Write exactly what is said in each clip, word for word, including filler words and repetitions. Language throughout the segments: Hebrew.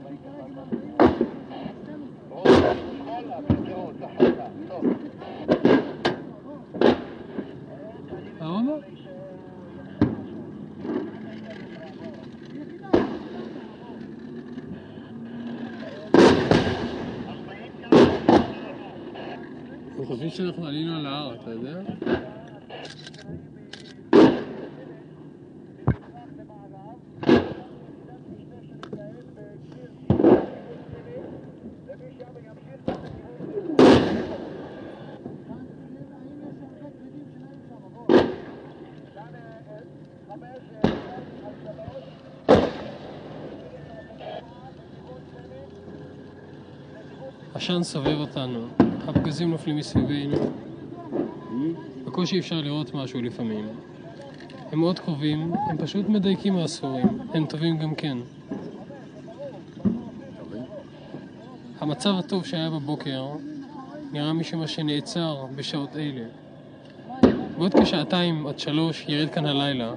למה? אנחנו חושבים שאנחנו עלינו על ההר, אתה יודע? עשן סובב אותנו, הפגזים נופלים מסביבנו. בקושי אפשר לראות משהו לפעמים. הם מאוד קרובים, הם פשוט מדייקים מהספורים, הם טובים גם כן. המצב הטוב שהיה בבוקר נראה משום שנעצר בשעות אלה. בעוד כשעתיים עד שלוש ירד כאן הלילה.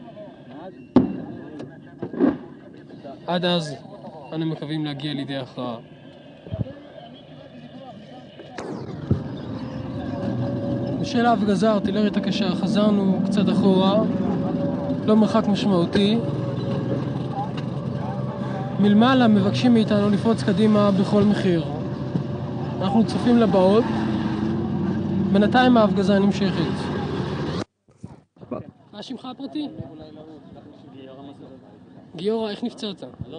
עד אז אנו מקווים להגיע לידי הכרעה. בשל ההפגזה הארטילרית הקשה חזרנו קצת אחורה, לא מרחק משמעותי. מלמעלה מבקשים מאיתנו לפרוץ קדימה בכל מחיר. אנחנו צופים לבאות, בינתיים ההפגזה נמשכת. מה שמך הפרטי? גיורא, איך נפצעת?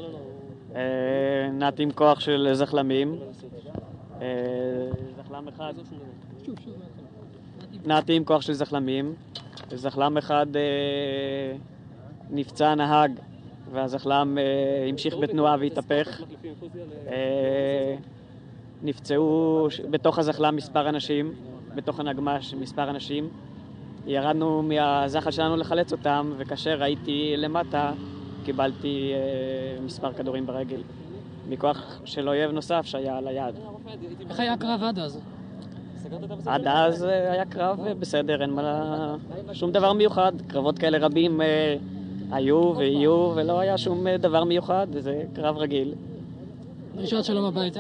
נעתי עם כוח של זחלמים. זחלם אחד. נעתי עם כוח של זחלמים. זחלם אחד נפצע נהג, והזחלם המשיך בתנועה והתהפך. נפצעו בתוך הזחלם מספר אנשים, בתוך הנגמ"ש מספר אנשים. ירדנו מהזחל שלנו לחלץ אותם, וכאשר הייתי למטה קיבלתי מספר כדורים ברגל מכוח של אויב נוסף שהיה על היד. איך היה הקרב עד אז? עד אז היה קרב בסדר, אין מה... שום דבר מיוחד. קרבות כאלה רבים היו ויהיו, ולא היה שום דבר מיוחד, זה קרב רגיל. דרישת שלום הביתה?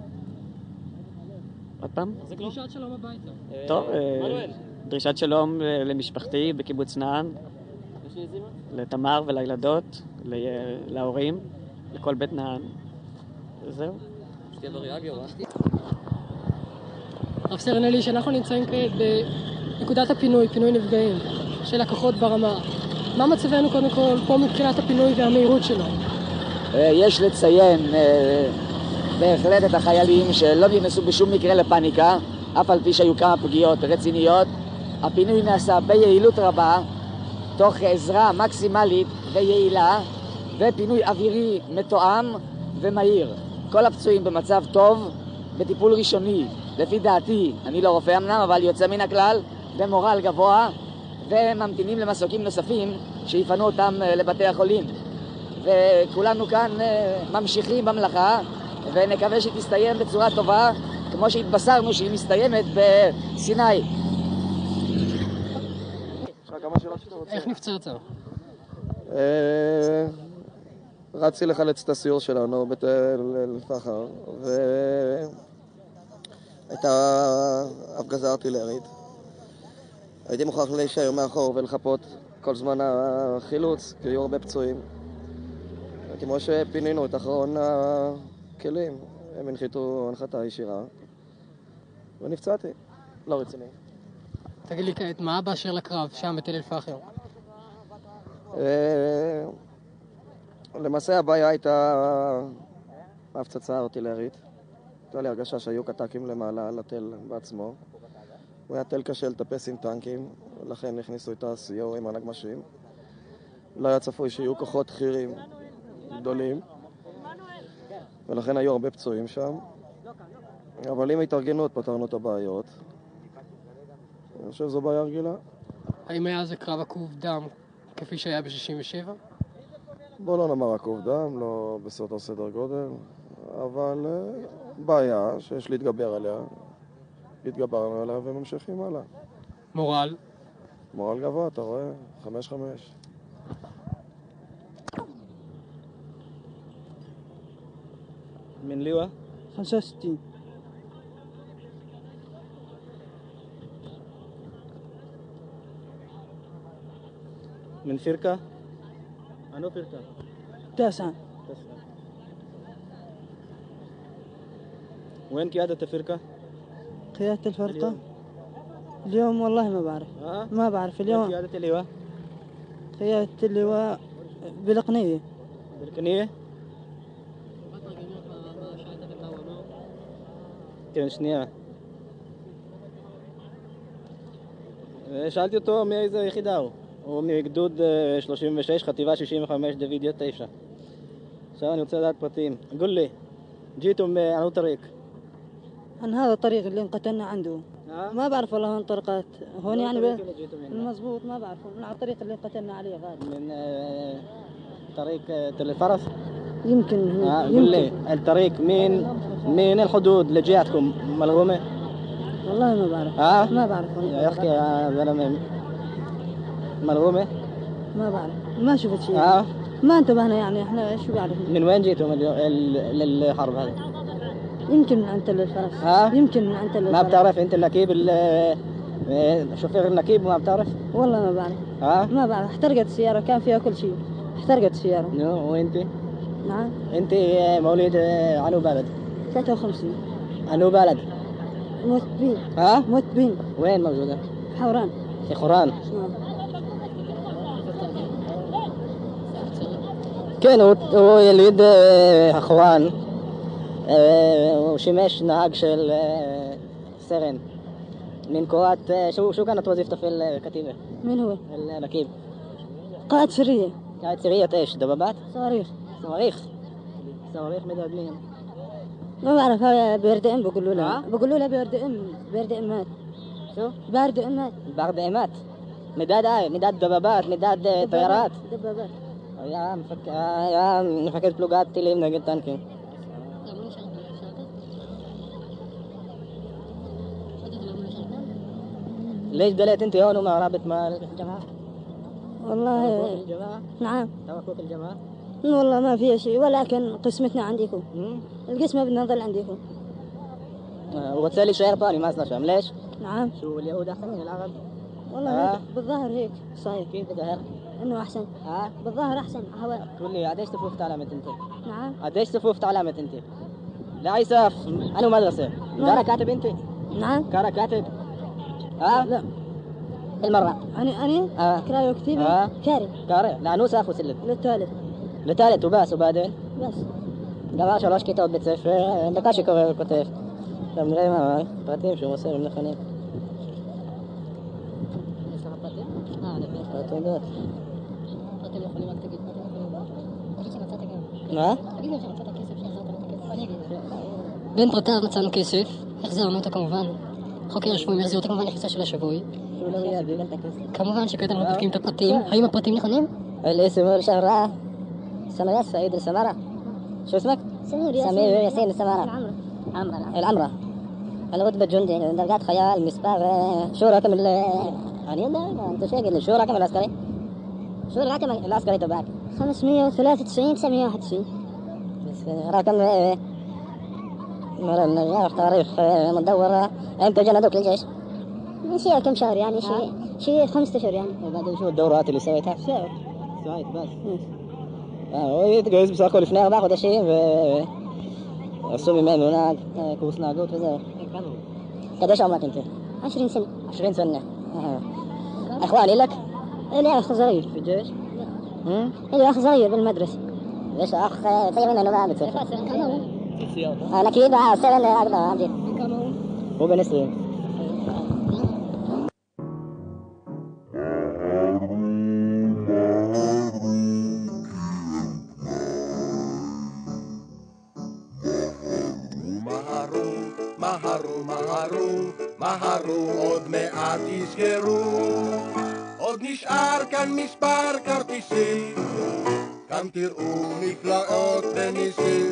עוד פעם? זה דרישת שלום הביתה. טוב, דרישת שלום למשפחתי בקיבוץ נען, לתמר ולילדות, להורים, לכל בית נען. זהו. שתהיה בריאה גיורא. רב סרן אלי, שאנחנו נמצאים כעת בנקודת הפינוי, פינוי נפגעים של הכוחות ברמה. מה מצבנו קודם כל פה מבחינת הפינוי והמהירות שלו? יש לציין בהחלט את החיילים שלא נכנסו בשום מקרה לפניקה, אף על פי שהיו כמה פגיעות רציניות. הפינוי נעשה ביעילות רבה, תוך עזרה מקסימלית ויעילה, ופינוי אווירי מתואם ומהיר. כל הפצועים במצב טוב, בטיפול ראשוני, לפי דעתי, אני לא רופא אמנם, אבל יוצא מן הכלל, במורל גבוה, וממתינים למסוקים נוספים שיפנו אותם לבתי החולים. וכולנו כאן ממשיכים במלאכה, ונקווה שהיא תסתיים בצורה טובה, כמו שהתבשרנו שהיא מסתיימת בסיני. איך נפצעת? רצתי לחלץ את הסיור שלנו בתל פחר, והייתה הפגזה ארטילרית. הייתי מוכרח להישאר מאחור ולחפות כל זמן החילוץ, כי היו הרבה פצועים. כמו שפינינו את אחרון הכלים, הם הנחיתו הנחתה ישירה, ונפצעתי, לא רציני. תגיד לי כעת, מה באשר לקרב שם בתל פחר? למעשה הבעיה הייתה ההפצצה הארטילרית. הייתה לי הרגשה שהיו קטקים למעלה על התל בעצמו. הוא היה תל קשה לטפס עם טנקים, ולכן הכניסו את הסיור עם הנגמשים. לא היה צפוי שיהיו כוחות חירים גדולים, ולכן היו הרבה פצועים שם. אבל עם התארגנות פתרנו את הבעיות. אני חושב שזו בעיה רגילה. האם היה זה קרב עקוב דם כפי שהיה ב-שישים ושבע? בוא לא נאמר עקוב דם, לא בסדר סדר גודל, אבל בעיה שיש להתגבר עליה. התגברנו עליה וממשיכים הלאה. מורל? מורל גבוה, אתה רואה? חמש חמש. من لواء؟ خمسة وستين. من فرقة؟ أنو فرقة؟ تاسعة. تسعة. وين قيادة الفرقة؟ قيادة الفرقة اليوم, اليوم والله ما بعرف. آه؟ ما بعرف وين اليوم. قيادة اللواء؟ قيادة اللواء بالقنية. بالكنية؟ כן, שנייה. שאלתי אותו מאיזה יחידה הוא. הוא מגדוד שלושים ושש, חטיבה שישים וחמש, דוידיה תשע. עכשיו אני רוצה לדעת פרטים. قول لي جيتم عن طريق؟ عن هذا الطريق اللي انقتلنا عنده. آه؟ ما بعرف والله هون طرقات هون يعني الطريق ب... اللي جيتم منه. المضبوط ما بعرفه من على الطريق اللي قتلنا عليه غالب. من آه، طريق آه، تل الفرس؟ يمكن هناك. آه، يمكن. قول لي الطريق من من الحدود اللي جهتكم ملغومة؟ والله ما بعرف. ها؟ ما بعرف هون. يا أخي يا زلمة ملغومة؟ ما بعرف ما شفت شيء. ها؟ ما انتبهنا يعني احنا شو بعرف. من وين جيتم اليو- ال- للحرب هذه؟ يمكن من عند تل الفرس. ها؟ يمكن من عند تل ما الفرس. بتعرف انت النكيب ال- شوفير النكيب ما بتعرف؟ والله ما بعرف. ها؟ ما بعرف احترقت السيارة كان فيها كل شيء. احترقت السيارة. نو وانت؟ نعم. انت موليد عنو بلد؟ ثلاثة وخمسين. عنو بلد؟ موت بين. ها؟ موت بين. وين موجودة؟ حوران. في خوران. نعم. כן, הוא, הוא יליד אה, חורן, אה, הוא שימש נהג של אה, סרן من قوات آه، شو شو كانت وظيفته في الكتيبة؟ من هو؟ النكيب. قائد سرية. كانت سرية ايش؟ دبابات؟ صواريخ. صواريخ. صواريخ مداد مين؟ ما بعرف هذا بيرد ام بقولوا ها؟ له بقولوا له بيرد ام بيرد امات. شو؟ بارد امات. بغدادات. مداد آه مداد دبابات مداد آه، طيارات. دبابات. يا مفك آه، يا مفكر بلوغات تلي من قلتان كين. ليش دليت انت هون وما رابط مع الجماعة؟ والله الجماعة؟ نعم. توقفوك الجماعة؟ والله ما فيها شيء ولكن قسمتنا عندكم. مم. القسمة بدنا نضل عندكم. آه، وتسالي شيطاني ما اسمع شام ليش؟ نعم. شو اليهود احسن من العرب؟ والله آه. هيك بالظاهر هيك صحيح. كيف بظهر؟ انه احسن. ها؟ بالظاهر احسن هواء. تقول لي قديش صفوف تعلمت انت؟ نعم. قديش صفوف تعلمت انت؟ لا يساف انا مدرسة كارا كاتب انت؟ نعم. كارا كاتب؟ ها؟ لا المرة انا انا آه. كرايو كتيبة. آه. كاري كارا لا نو ساف وسلت للثالث لثالث وباس وبعدين بس. قبل שלוש כיתות בית ספר, דקה שקורא וכותב. עכשיו נראה מה, פרטים שהוא מוסר הם נכונים. יש לך פרטים? אה, אני מבין. פרטים. פרטים יכולים רק תגיד. תגיד שמצאת גם. מה? תגיד להם שמצאת כסף שהחזרת לו את הכסף. אני אגיד. בין פרטיו מצאנו כסף, החזרנו אותו כמובן. חוקר השבויים החזיר אותו כמובן לכיסה של השבוי. שהוא לא יעביר את הכסף. כמובן שכעת אנחנו בודקים את הפרטים. האם הפרטים נכונים? الاسم شهرة سمية سعيد السمرة. شو اسمك؟ سمير ياسين. سمير ياسين السمرة. العمرة. عمرة العمرة. الرتبة جندي درجات خيال مسبار شو رقم ال يعني انت شايف شو رقم العسكري؟ شو الرقم العسكري تبعك؟ خمسمية وثلاثة وتسعين تسعمية وواحد وتسعين. رقم مرة النجاح تاريخ مدورة امتى جندوك للجيش؟ من شيء كم شهر يعني شيء شيء خمسة اشهر يعني. وبعدين شو الدورات اللي سويتها؟ سويت. سويت بس اه هو يتجوز בסך הכל לפני ארבעה חודשים ועשו ממנו נהג קורס נהגות וזה. قديش عمرك انت؟ عشرين سنة. عشرين سنة. اخوان لك؟ لي اخ صغير. في الجيش؟ امم لي اخ صغير بالمدرسة. ليش اخ صغير منه ما بتصير؟ כמה הוא? انا اكيد سنة اقدر عندي כמה הוא? هو بن عشرين. מהרו, מהרו, מהרו, עוד מעט תזכרו. עוד נשאר כאן מספר כרטיסים, כאן תראו נפלאות וניסים.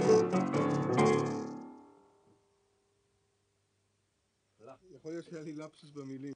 יכול להיות שהיה לי לפסוס במילים.